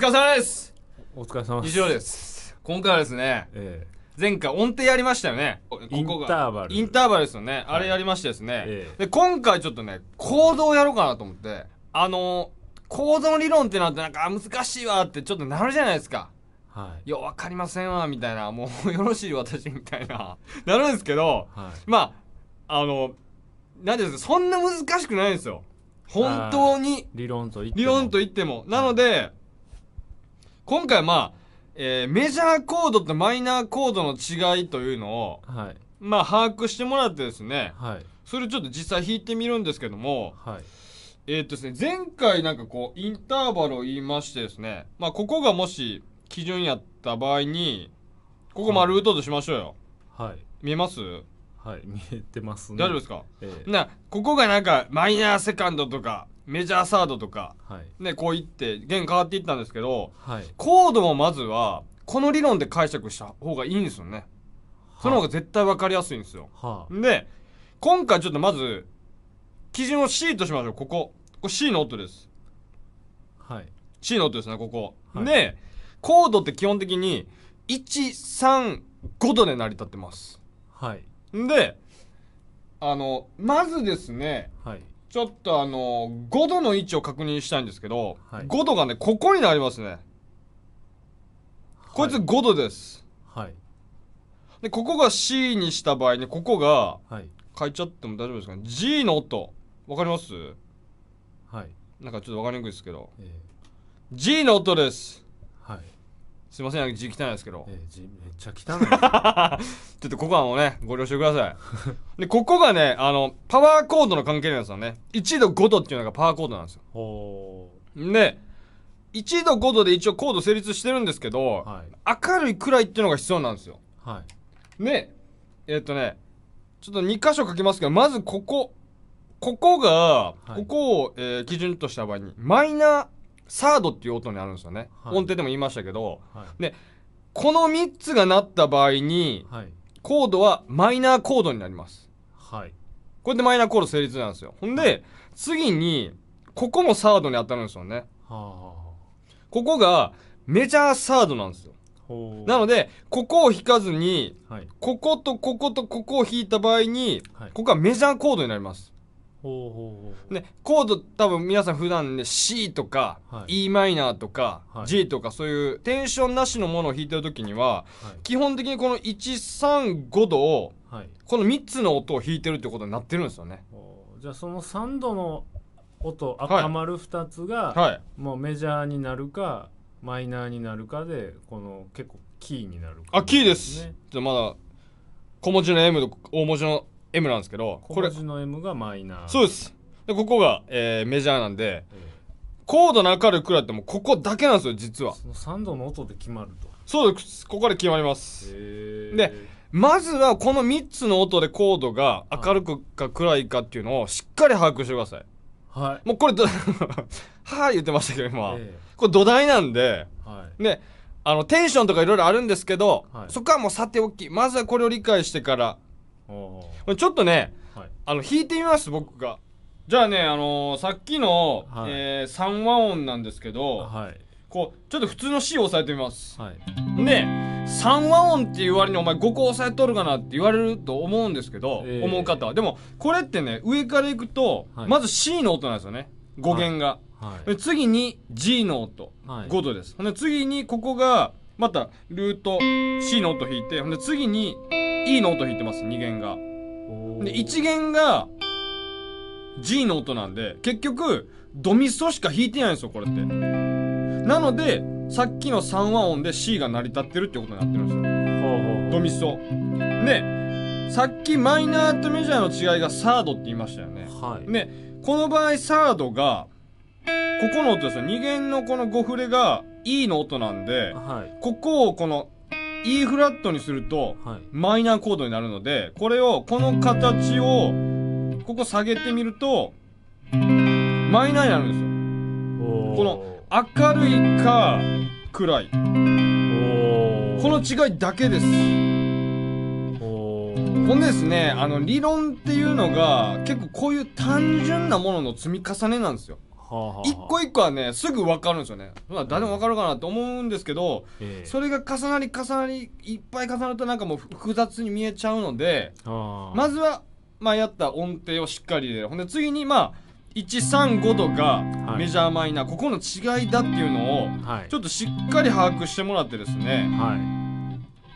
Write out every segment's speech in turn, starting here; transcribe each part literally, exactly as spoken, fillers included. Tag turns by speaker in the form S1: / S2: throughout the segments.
S1: れ様です。
S2: お疲れ様です。
S1: 西尾です。今回はですね、えー、前回音程やりましたよね。ここが
S2: インターバル
S1: インターバルですよね、はい、あれやりましてですね、
S2: えー、
S1: で今回ちょっとねコードをやろうかなと思って、あのコードの理論ってなってなんか難しいわってちょっとなるじゃないですか。はい、いや分かりませんわみたいな、もうよろしい私みたいななるんですけど、はい、まああの何ですか、そんな難しくないんですよ本当に。
S2: 理論と言っても
S1: 理論と言ってもなので、はい、今回まあ、えー、メジャーコードとマイナーコードの違いというのを、はい、まあ把握してもらってですね、はい、それをちょっと実際弾いてみるんですけども、はい、えー、っとですね前回なんかこうインターバルを言いましてですね、まあここがもし基準やった場合にここ丸打とうとしましょうよ。はい、見えます？
S2: はい、見えてますね。
S1: 大丈夫ですか？ええ、なここがなんかマイナーセカンドとかメジャーサードとか、はい、ね、こういって弦変わっていったんですけど、はい、コードもまずはこの理論で解釈した方がいいんですよね。その方が絶対分かりやすいんですよ。はあ、で今回ちょっとまず基準を C としましょう。ここここ C の音です。はい、C の音ですねここ、はい、でコードって基本的にいちさんごどで成り立ってます。はい、であのまずですね、はい、ちょっとあのごどの位置を確認したいんですけど、はい、ごどがねここになりますね。こいつごどです。はい、でここが C にした場合にここが、はい、書いちゃっても大丈夫ですかね。 G の音わかります？はい、なんかちょっとわかりにくいですけど、えー、G の音です。はい、すいません、字汚いですけど、
S2: えー、字めっちゃ汚い
S1: ちょっとここはもうねご了承くださいでここがねあのパワーコードの関係なんですよね。いちどごどっていうのがパワーコードなんですよ。ほーでいちどごどで一応コード成立してるんですけど、はい、明るいくらいっていうのが必要なんですよ。はい、でえー、っとねちょっとに箇所書きますけど、まずここここが、はい、ここを、えー、基準とした場合にマイナーサードっていう音になるんですよね。はい、音程でも言いましたけど、はい、でこのみっつが鳴った場合に、はい、コードはマイナーコードになります。はい、これでマイナーコード成立なんですよ。ほんで、はい、次にここもサードに当たるんですよね。はあ、ここがメジャーサードなんですよ。なのでここを弾かずに、はい、こことこことここを弾いた場合に、はい、ここはメジャーコードになります。ほうほうほう。ね、コード多分皆さん普段ね C とか、はい、イー マイナーとか、はい、G とかそういうテンションなしのものを弾いてる時には、はい、基本的にこのいちさんごどを、はい、このみっつの音を弾いてるってことになってるんですよね。
S2: じゃあそのさんどの音赤丸ふたつが、はい、もうメジャーになるかマイナーになるかでこの結構キーになるか、ね、
S1: あキーです。じゃあまだ小文字の M と大文字のM なんですけど、
S2: 小文字の M がマイナー。
S1: そうです。でここが、えー、メジャーなんで、えー、コードの明るいくらいってもここだけなんですよ実は。
S2: そのさんどの音で決まると。
S1: そうです。ここで決まります。へー。でまずはこのみっつの音でコードが明るくか暗いかっていうのをしっかり把握してください。はい。もうこれはい言ってましたけど今、えー、これ土台なんで、はい、であのテンションとかいろいろあるんですけど、はい、そこはもうさておきまずはこれを理解してから。ちょっとね、はい、あの弾いてみます僕が。じゃあね、あのー、さっきの、はい、えー、さん和音なんですけど、はい、こうちょっと普通の C を押さえてみます、はい、でさん和音っていう割にお前ごこ押さえとるかなって言われると思うんですけど、えー、思う方はでもこれってね上からいくと、はい、まず C の音なんですよね語源が、はい、で次に G の音、はい、ごどです。で次にここがまたルート C の音弾いて、で次にE の音弾いてますに弦が。でいち弦が G の音なんで結局ドミソしか弾いてないんですよこれって。なのでさっきのさん和音で C が成り立ってるってことになってるんですよ。ほうほうドミソでさっきマイナーとメジャーの違いがサードって言いましたよね、はい、でこの場合サードがここの音ですよ。に弦のこのごフレが E の音なんで、はい、ここをこのE フラットにすると、はい、マイナーコードになるのでこれをこの形をここ下げてみるとマイナーになるんですよ。この明るいか暗いこの違いだけです。ほんでですねあの理論っていうのが結構こういう単純なものの積み重ねなんですよ。 一個一個はねすぐ分かるんですよね。誰も分かるかなと思うんですけど、えー、それが重なり重なりいっぱい重なるとなんかもう複雑に見えちゃうので、まずはまあやった音程をしっかり入れる。ほんで次にまあいちさんごどがメジャーマイナー、はい、ここの違いだっていうのをちょっとしっかり把握してもらってですね、はい、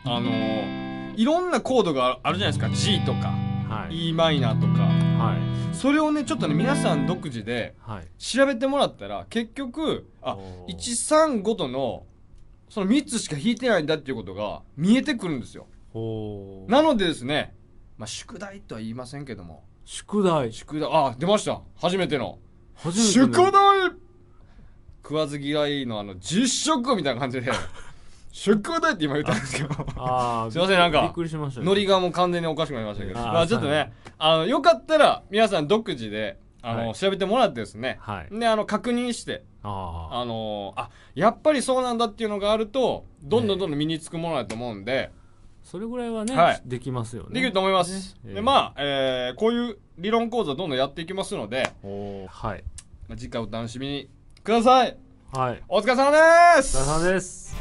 S1: あのー、いろんなコードがあるじゃないですか。 G とか、はい、E マイナーとか、はい、それをねちょっとね皆さん独自で調べてもらったら結局あいちさんごとのそのみっつしか弾いてないんだっていうことが見えてくるんですよ。なのでですね、まあ、宿題とは言いませんけども、
S2: 宿題
S1: 宿題あ出ました。初めての
S2: 初めての
S1: 宿題食わず嫌いのあの実食みたいな感じで宿題って今言ったんですけどあすいません、なんかびっくりしました、ね、ノリがもう完全におかしくなりましたけど、まあちょっとねあのよかったら皆さん独自であの、はい、調べてもらってですね、はい、であの確認してああのあやっぱりそうなんだっていうのがあるとどんどんどんどん身につくものだと思うんで、
S2: それぐらいはね、はい、できますよね。
S1: できると思います、ねえー、でまあ、えー、こういう理論講座どんどんやっていきますので、お、はい、次回お楽しみにください。はい、お疲れ様です。
S2: お疲れ様です。